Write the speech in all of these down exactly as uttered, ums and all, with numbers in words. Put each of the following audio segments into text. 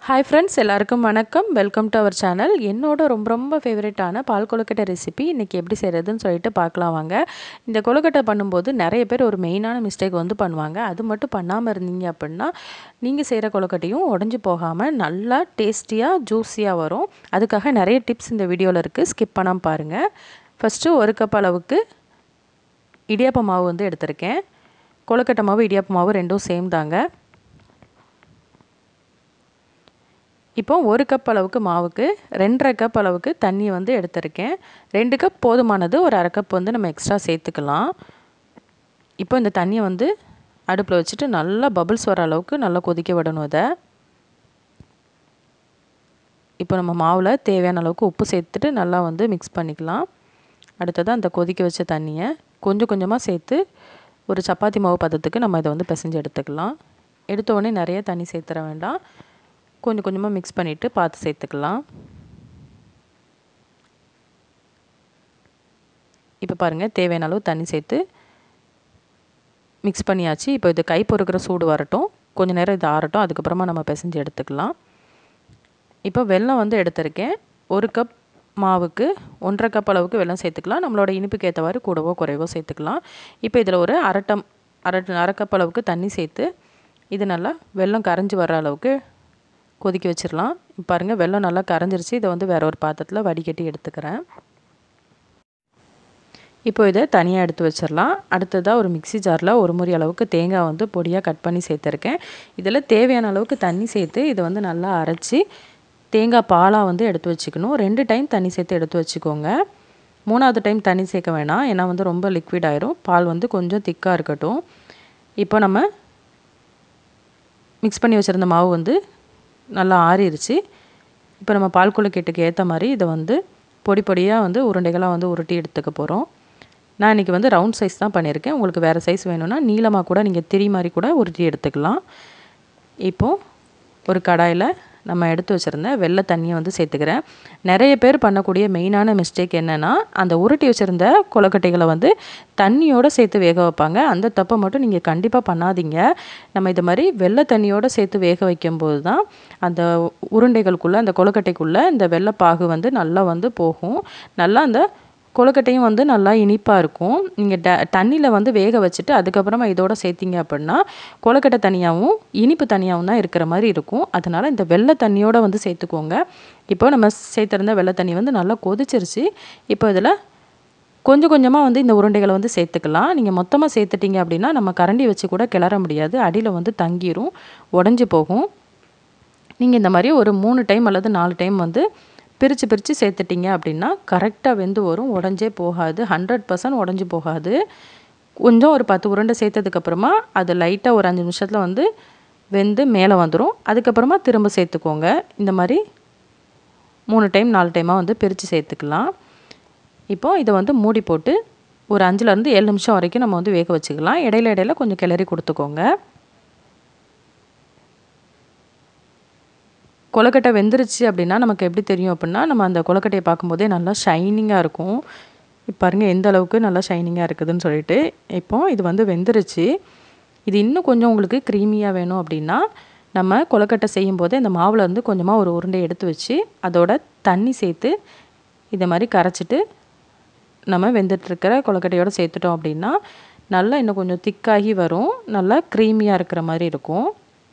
Hi friends, எல்லாருக்கும் வணக்கம். Welcome to our channel. என்னோட ரொம்ப ரொம்ப ஃபேவரட்டான பால் கொழுக்கட்டை ரெசிபி இன்றைக்கி எப்படி செய்கிறதுன்னு சொல்லிட்டு பார்க்கலாம் வாங்க. இந்த கொழுக்கட்டை பண்ணும்போது நிறைய பேர் ஒரு மெயினான மிஸ்டேக் வந்து பண்ணுவாங்க. அது மட்டும் பண்ணாமல் இருந்தீங்க அப்படின்னா நீங்கள் செய்கிற கொழுக்கட்டையும் உடஞ்சி போகாமல் நல்லா டேஸ்டியாக ஜூஸியாக வரும். அதுக்காக நிறைய டிப்ஸ் இந்த வீடியோவில் இருக்குது, ஸ்கிப் பண்ணாமல் பாருங்கள். ஃபஸ்ட்டு ஒரு கப் அளவுக்கு இடியாப்ப மாவு வந்து எடுத்திருக்கேன். கொழுக்கட்டை மாவு இடியாப்ப மாவு ரெண்டும் சேம் தாங்க. இப்போ ஒரு கப் அளவுக்கு மாவுக்கு ரெண்டரை கப் அளவுக்கு தண்ணி வந்து எடுத்திருக்கேன். ரெண்டு கப் போதுமானது, ஒரு அரை கப் வந்து நம்ம எக்ஸ்ட்ரா சேர்த்துக்கலாம். இப்போ இந்த தண்ணியை வந்து அடுப்பில் வச்சுட்டு நல்லா பபிள்ஸ் வர அளவுக்கு நல்லா கொதிக்க விடணும். அதை இப்போ நம்ம மாவில் தேவையான அளவுக்கு உப்பு சேர்த்துட்டு நல்லா வந்து மிக்ஸ் பண்ணிக்கலாம். அடுத்ததாக அந்த கொதிக்க வச்ச தண்ணியை கொஞ்சம் கொஞ்சமாக சேர்த்து ஒரு சப்பாத்தி மாவு பதத்துக்கு நம்ம இதை வந்து பிசைஞ்சு எடுத்துக்கலாம். எடுத்த உடனே நிறைய தண்ணி சேர்த்துற வேண்டாம், கொஞ்சம் கொஞ்சமாக மிக்ஸ் பண்ணிவிட்டு பார்த்து சேர்த்துக்கலாம். இப்போ பாருங்கள், தேவையான அளவு தண்ணி சேர்த்து மிக்ஸ் பண்ணியாச்சு. இப்போ இது கை பொறுக்கிற சூடு வரட்டும், கொஞ்சம் நேரம் இது ஆறட்டும், அதுக்கப்புறமா நம்ம பிசைஞ்சு எடுத்துக்கலாம். இப்போ வெல்லம் வந்து எடுத்திருக்கேன். ஒரு கப் மாவுக்கு ஒன்றரை கப் அளவுக்கு வெல்லம் சேர்த்துக்கலாம். நம்மளோட இனிப்புக்கு ஏற்றவாறு கூடவோ குறைவோ சேர்த்துக்கலாம். இப்போ இதில் ஒரு அரை டம் அரை அரை கப் அளவுக்கு தண்ணி சேர்த்து இது நல்லா வெல்லம் கரைஞ்சி வர அளவுக்கு கொதிக்க வச்சிடலாம். பாருங்கள், வெல்லம் நல்லா கரைஞ்சிருச்சு. இதை வந்து வேற ஒரு பாத்திரத்தில் வடிகட்டி எடுத்துக்கிறேன். இப்போ இதை தனியாக எடுத்து வச்சிடலாம். அடுத்ததாக ஒரு மிக்சி ஜாரில் ஒரு முறி அளவுக்கு தேங்காய் வந்து பொடியாக கட் பண்ணி சேர்த்துருக்கேன். இதில் தேவையான அளவுக்கு தண்ணி சேர்த்து இதை வந்து நல்லா அரைச்சி தேங்காய் பாலாக வந்து எடுத்து வச்சுக்கணும். ரெண்டு டைம் தண்ணி சேர்த்து எடுத்து வச்சுக்கோங்க. மூணாவது டைம் தண்ணி சேர்க்க வேணாம், ஏன்னா வந்து ரொம்ப லிக்விட் ஆயிரும். பால் வந்து கொஞ்சம் திக்காக இருக்கட்டும். இப்போ நம்ம மிக்ஸ் பண்ணி வச்சுருந்த மாவு வந்து நல்லா ஆறிடுச்சு. இப்போ நம்ம பால் கொழுக்கட்டைக்கு ஏற்ற மாதிரி இதை வந்து பொடி பொடியாக வந்து உருண்டைகளாக வந்து உருட்டி எடுத்துக்க போகிறோம். நான் இன்றைக்கி வந்து ரவுண்ட் சைஸ் தான் பண்ணியிருக்கேன். உங்களுக்கு வேறு சைஸ் வேணும்னா நீளமாக கூட நீங்கள் திரி மாதிரி கூட உருட்டி எடுத்துக்கலாம். இப்போது ஒரு கடாயில் நம்ம எடுத்து வச்சுருந்த வெள்ளை தண்ணியை வந்து சேர்த்துக்கிறேன். நிறைய பேர் பண்ணக்கூடிய மெயினான மிஸ்டேக் என்னென்னா, அந்த உருட்டி வச்சுருந்த கொழுக்கட்டைகளை வந்து தண்ணியோடு சேர்த்து வேக வைப்பாங்க. அந்த தப்பை மட்டும் நீங்கள் கண்டிப்பாக பண்ணாதீங்க. நம்ம இது மாதிரி வெள்ளை தண்ணியோடு சேர்த்து வேக வைக்கும்போது தான் அந்த உருண்டைகளுக்குள்ளே, அந்த கொழுக்கட்டைக்குள்ளே இந்த வெள்ளைப்பாகு வந்து நல்லா வந்து போகும். நல்லா அந்த கொழுக்கட்டையும் வந்து நல்லா இனிப்பாக இருக்கும். நீங்கள் ட தண்ணியில் வந்து வேக வச்சுட்டு அதுக்கப்புறமா இதோட சேர்த்திங்க அப்படின்னா கொழுக்கட்டை தனியாகவும் இனிப்பு தனியாகவும் தான் இருக்கிற மாதிரி இருக்கும். அதனால் இந்த வெள்ளை தண்ணியோடு வந்து சேர்த்துக்கோங்க. இப்போ நம்ம சேர்த்துருந்த வெள்ளை தண்ணி வந்து நல்லா கொதிச்சிருச்சு. இப்போ இதில் கொஞ்சம் கொஞ்சமாக வந்து இந்த உருண்டைகளை வந்து சேர்த்துக்கலாம். நீங்கள் மொத்தமாக சேர்த்துட்டிங்க அப்படின்னா நம்ம கரண்டி வச்சு கூட கிளற முடியாது, அடியில் வந்து தங்கிரும், உடஞ்சி போகும். நீங்கள் இந்த மாதிரி ஒரு மூணு டைம் அல்லது நாலு டைம் வந்து பிரித்து பிரித்து சேர்த்துட்டிங்க அப்படின்னா கரெக்டாக வெந்து வரும், உடஞ்சே போகாது, ஹண்ட்ரட் பர்சன்ட் உடஞ்சி போகாது. கொஞ்சம் ஒரு பத்து உருண்டை சேர்த்ததுக்கப்புறமா அது லைட்டாக ஒரு அஞ்சு நிமிஷத்தில் வந்து வெந்து மேலே வந்துடும். அதுக்கப்புறமா திரும்ப சேர்த்துக்கோங்க. இந்த மாதிரி மூணு டைம் நாலு டைமாக வந்து பிரித்து சேர்த்துக்கலாம். இப்போது இதை வந்து மூடி போட்டு ஒரு அஞ்சுலேருந்து ஏழு நிமிஷம் வரைக்கும் நம்ம வந்து வேக வச்சுக்கலாம். இடையில இடையில கொஞ்சம் கிளறி கொடுத்துக்கோங்க. கொழுக்கட்டை வெந்துருச்சு அப்படின்னா நமக்கு எப்படி தெரியும் அப்படின்னா, நம்ம அந்த கொழுக்கட்டையை பார்க்கும்போதே நல்லா ஷைனிங்காக இருக்கும். இப்போ பாருங்கள் எந்த அளவுக்கு நல்லா ஷைனிங்காக இருக்குதுன்னு சொல்லிட்டு. இப்போது இது வந்து வெந்துருச்சு. இது இன்னும் கொஞ்சம் உங்களுக்கு க்ரீமியாக வேணும் அப்படின்னா நம்ம கொழுக்கட்டை செய்யும்போதே இந்த மாவில் இருந்து கொஞ்சமாக ஒரு உருண்டை எடுத்து வச்சு அதோட தண்ணி சேர்த்து இதை மாதிரி கரைச்சிட்டு நம்ம வெந்துட்டுருக்கிற கொழுக்கட்டையோடு சேர்த்துட்டோம் அப்படின்னா நல்லா இன்னும் கொஞ்சம் திக்காகி வரும், நல்லா க்ரீமியாக இருக்கிற மாதிரி இருக்கும்.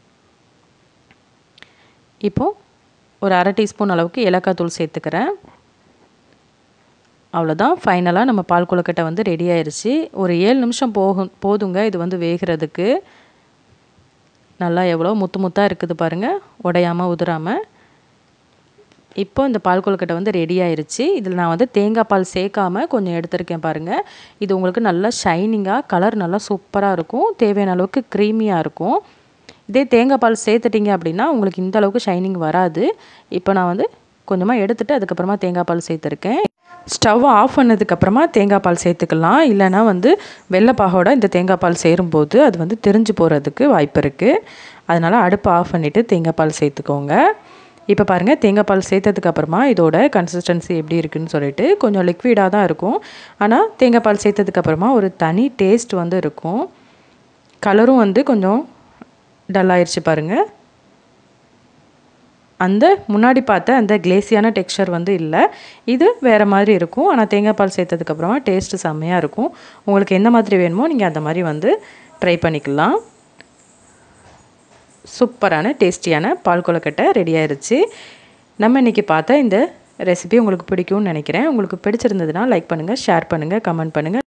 இப்போது ஒரு அரை டீஸ்பூன் அளவுக்கு ஏலக்காய் தூள் சேர்த்துக்கிறேன். அவ்வளோதான், ஃபைனலாக நம்ம பால் கொழுக்கட்டை வந்து ரெடி ஆயிடுச்சு. ஒரு ஏழு நிமிஷம் போகும் போதுங்க இது வந்து வேகிறதுக்கு. நல்லா எவ்வளோ முத்து முத்தாக இருக்குது பாருங்கள், உடையாமல் உதிராமல். இப்போ இந்த பால் கொழுக்கட்டை வந்து ரெடி ஆயிடுச்சு. இதில் நான் வந்து தேங்காய் பால் சேர்க்காமல் கொஞ்சம் எடுத்திருக்கேன் பாருங்கள். இது உங்களுக்கு நல்லா ஷைனிங்காக, கலர் நல்லா சூப்பராக இருக்கும், தேவையான அளவுக்கு க்ரீமியாக இருக்கும். இதே தேங்காய் பால் சேர்த்துட்டிங்க அப்படின்னா உங்களுக்கு இந்த அளவுக்கு ஷைனிங் வராது. இப்போ நான் வந்து கொஞ்சமாக எடுத்துகிட்டு அதுக்கப்புறமா தேங்காய் பால் சேர்த்துருக்கேன். ஸ்டவ் ஆஃப் பண்ணதுக்கப்புறமா தேங்காய் பால் சேர்த்துக்கலாம். இல்லைனா வந்து வெள்ளைப்பாகோட இந்த தேங்காய் பால் சேரும்போது அது வந்து தெரிஞ்சு போகிறதுக்கு வாய்ப்பு இருக்குது. அதனால் அடுப்பை ஆஃப் பண்ணிவிட்டு தேங்காய் பால் சேர்த்துக்கோங்க. இப்போ பாருங்கள், தேங்காய் பால் சேர்த்ததுக்கப்புறமா இதோட கன்சிஸ்டன்சி எப்படி இருக்குதுன்னு சொல்லிட்டு கொஞ்சம் லிக்விடாக தான் இருக்கும். ஆனால் தேங்காய் பால் சேர்த்ததுக்கப்புறமா ஒரு தனி டேஸ்ட் வந்து இருக்கும். கலரும் வந்து கொஞ்சம் டல் ஆயிடுச்சு பாருங்கள். அந்த முன்னாடி பார்த்த அந்த கிளேசியான டெக்ஸ்சர் வந்து இல்லை. இது வேறு மாதிரி இருக்கும். ஆனால் தேங்காய் பால் சேர்த்ததுக்கப்புறமா டேஸ்ட்டு செம்மையாக இருக்கும். உங்களுக்கு எந்த மாதிரி வேணுமோ நீங்கள் அந்த மாதிரி வந்து ட்ரை பண்ணிக்கலாம். சூப்பரான டேஸ்டியான பால் கொழுக்கட்டை ரெடி ஆயிடுச்சு. நம்ம இன்றைக்கி பார்த்த இந்த ரெசிபி உங்களுக்கு பிடிக்கும்னு நினைக்கிறேன். உங்களுக்கு பிடிச்சிருந்ததுன்னா லைக் பண்ணுங்கள், ஷேர் பண்ணுங்கள், கமெண்ட் பண்ணுங்கள்.